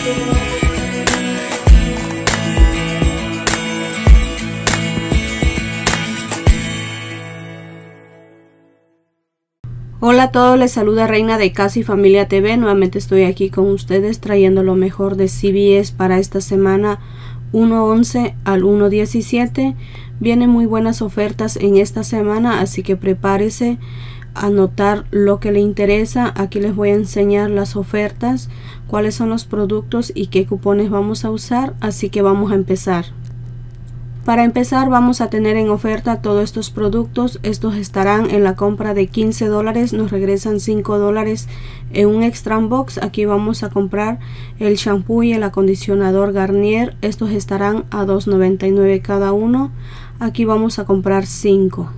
Hola a todos, les saluda Reina de Casa y Familia TV. Nuevamente estoy aquí con ustedes trayendo lo mejor de CVS para esta semana 1/11 al 1/17. Vienen muy buenas ofertas en esta semana, así que prepárese a anotar lo que le interesa. Aquí les voy a enseñar las ofertas, cuáles son los productos y qué cupones vamos a usar, así que vamos a empezar. Para empezar vamos a tener en oferta todos estos productos. Estos estarán en la compra de $15, nos regresan $5 en un extra box. Aquí vamos a comprar el shampoo y el acondicionador Garnier. Estos estarán a $2.99 cada uno. Aquí vamos a comprar 5.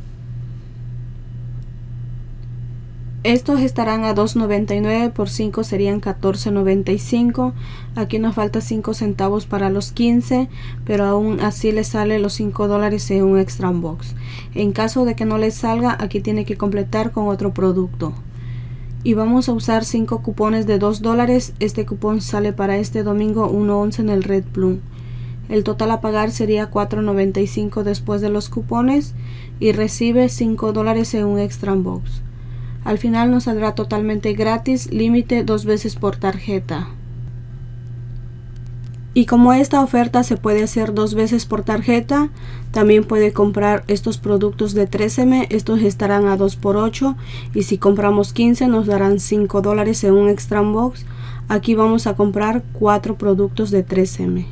Estos estarán a $2.99, por 5 serían $14.95. Aquí nos falta 5 centavos para los 15, pero aún así le sale los $5 en un extra box. En caso de que no le salga, aquí tiene que completar con otro producto. Y vamos a usar 5 cupones de $2. Este cupón sale para este domingo 1/11 en el Red Plum. El total a pagar sería $4.95 después de los cupones y recibe $5 en un extra box. Al final nos saldrá totalmente gratis, límite 2 veces por tarjeta. Y como esta oferta se puede hacer 2 veces por tarjeta, también puede comprar estos productos de 3M. Estos estarán a 2x8 y si compramos 15 nos darán $5 en un extra box. Aquí vamos a comprar 4 productos de 3M.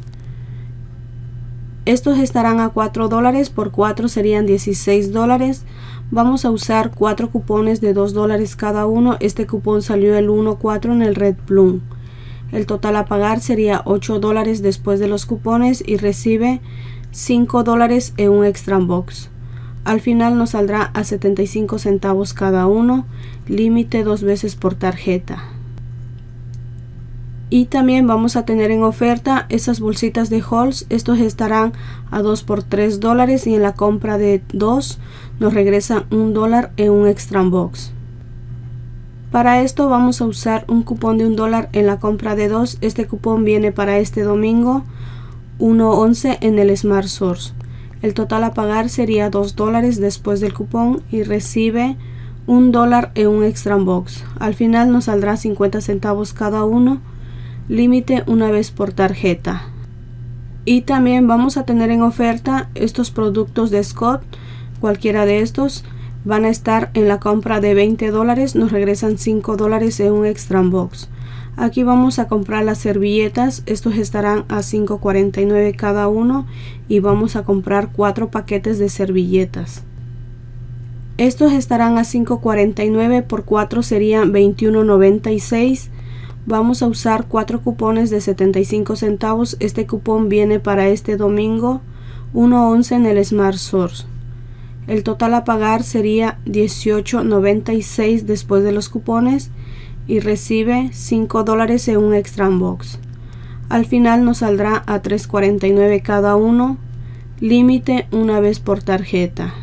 Estos estarán a $4, por 4 serían $16. Vamos a usar 4 cupones de $2 cada uno. Este cupón salió el 1/4 en el Red Plum. El total a pagar sería $8 después de los cupones y recibe $5 en un extra box. Al final nos saldrá a 75 centavos cada uno, límite 2 veces por tarjeta. Y también vamos a tener en oferta esas bolsitas de Halls. Estos estarán a 2 por $3 y en la compra de 2 nos regresan $1 en un extra box. Para esto vamos a usar un cupón de $1 en la compra de 2. Este cupón viene para este domingo 1/11 en el Smart Source. El total a pagar sería $2 después del cupón y recibe $1 en un extra box. Al final nos saldrá 50 centavos cada uno, límite una vez por tarjeta. Y también vamos a tener en oferta estos productos de Scott. Cualquiera de estos van a estar en la compra de $20, nos regresan $5 en un extra box. Aquí vamos a comprar las servilletas. Estos estarán a $5.49 cada uno y vamos a comprar 4 paquetes de servilletas. Estos estarán a $5.49, por 4 serían $21.96. Vamos a usar 4 cupones de 75 centavos. Este cupón viene para este domingo 1/11 en el Smart Source. El total a pagar sería $18.96 después de los cupones y recibe $5 en un extra box. Al final nos saldrá a $3.49 cada uno, límite una vez por tarjeta.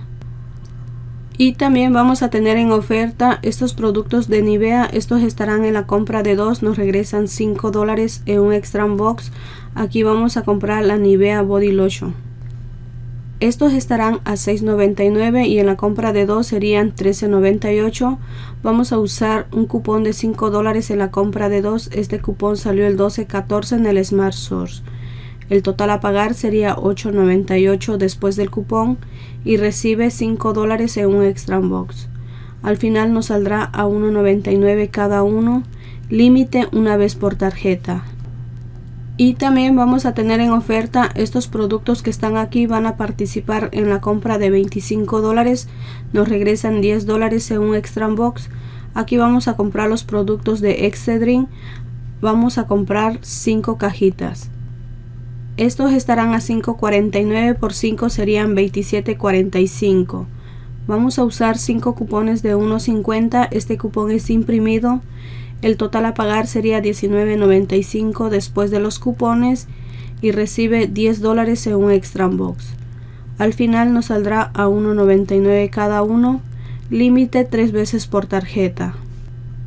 Y también vamos a tener en oferta estos productos de Nivea. Estos estarán en la compra de 2, nos regresan $5 en un extra box. Aquí vamos a comprar la Nivea Body Lotion. Estos estarán a $6.99 y en la compra de 2 serían $13.98. Vamos a usar un cupón de $5 en la compra de 2. Este cupón salió el 12/14 en el Smart Source. El total a pagar sería $8.98 después del cupón y recibe $5 en un extra box. Al final nos saldrá a $1.99 cada uno, límite una vez por tarjeta. Y también vamos a tener en oferta estos productos que están aquí. Van a participar en la compra de $25, nos regresan $10 en un extra box. Aquí vamos a comprar los productos de Excedrin. Vamos a comprar 5 cajitas. Estos estarán a $5.49, por 5 serían $27.45. Vamos a usar 5 cupones de $1.50. Este cupón es imprimido. El total a pagar sería $19.95 después de los cupones y recibe $10 en un extra box. Al final nos saldrá a $1.99 cada uno, límite 3 veces por tarjeta.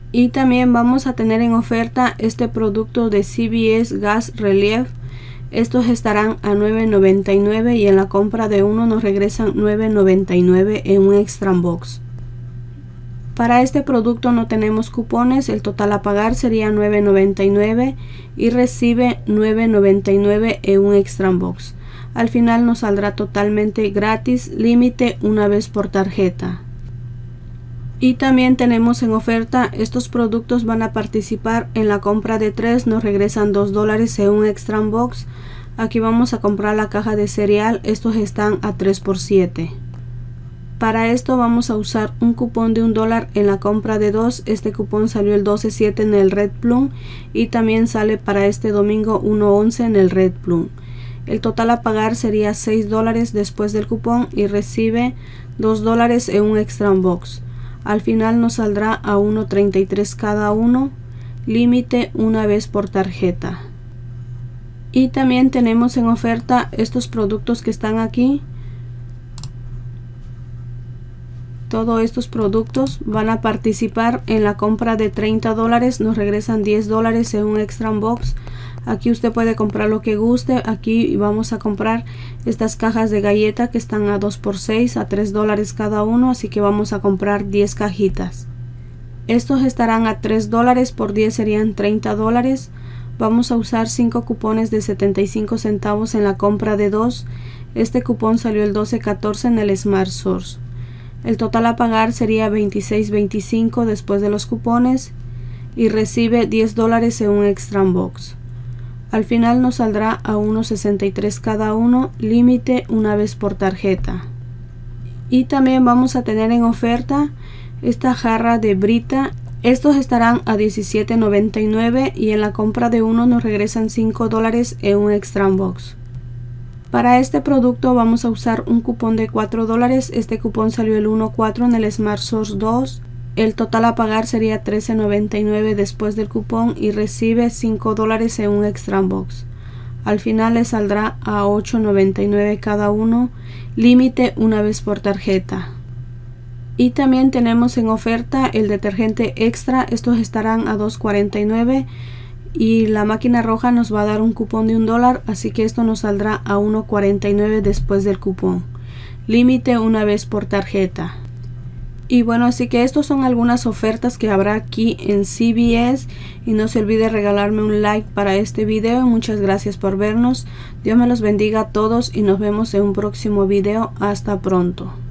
Y también vamos a tener en oferta este producto de CVS Gas Relief. Estos estarán a $9.99 y en la compra de uno nos regresan $9.99 en un extra box. Para este producto no tenemos cupones, el total a pagar sería $9.99 y recibe $9.99 en un extra box. Al final nos saldrá totalmente gratis, límite una vez por tarjeta. Y también tenemos en oferta estos productos, van a participar en la compra de 3, nos regresan $2 en un extra box. Aquí vamos a comprar la caja de cereal, estos están a 3x7. Para esto vamos a usar un cupón de $1 en la compra de 2. Este cupón salió el 12/7 en el Red Plum y también sale para este domingo 1/11 en el Red Plum. El total a pagar sería $6 después del cupón y recibe $2 en un extra box. Al final nos saldrá a $1.33 cada uno, límite una vez por tarjeta. Y también tenemos en oferta estos productos que están aquí. Todos estos productos van a participar en la compra de $30, nos regresan $10 en un extra box. Aquí usted puede comprar lo que guste. Aquí vamos a comprar estas cajas de galleta que están a 2x6 a $3 cada uno, así que vamos a comprar 10 cajitas. Estos estarán a $3, por 10 serían $30. Vamos a usar 5 cupones de 75 centavos en la compra de 2. Este cupón salió el 12/14 en el Smart Source. El total a pagar sería $26.25 después de los cupones y recibe $10 en un extra box. Al final nos saldrá a $1.63 cada uno, límite una vez por tarjeta. Y también vamos a tener en oferta esta jarra de Brita. Estos estarán a $17.99 y en la compra de uno nos regresan $5 en un extra box. Para este producto vamos a usar un cupón de $4. Este cupón salió el 1/4 en el Smart Source 2. El total a pagar sería $13.99 después del cupón y recibe $5 en un extra box. Al final le saldrá a $8.99 cada uno, límite una vez por tarjeta. Y también tenemos en oferta el detergente extra. Estos estarán a $2.49 y la máquina roja nos va a dar un cupón de $1, así que esto nos saldrá a $1.49 después del cupón, límite una vez por tarjeta. Y bueno, así que estos son algunas ofertas que habrá aquí en CVS y no se olvide regalarme un like para este video. Muchas gracias por vernos. Dios me los bendiga a todos y nos vemos en un próximo video. Hasta pronto.